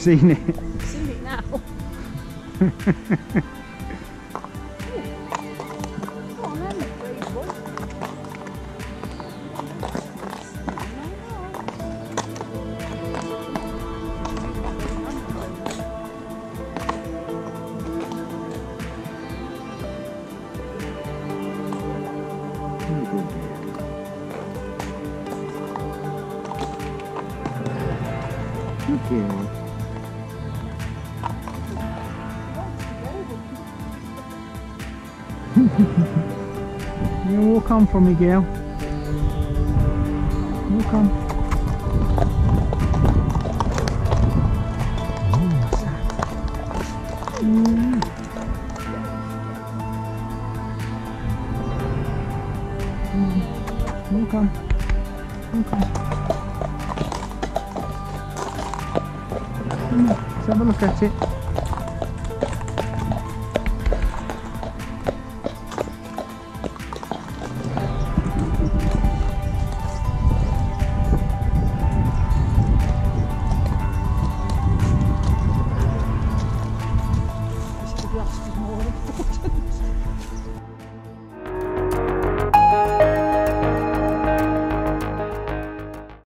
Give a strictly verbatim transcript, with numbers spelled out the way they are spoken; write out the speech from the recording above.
seen it. I've seen it now. Go on then, brave boy. Good girl. You walk on for me, girl. Walk on. Oh, what's that? Mm. Mm. Walk on. Walk on. Come on, let's have a look at it.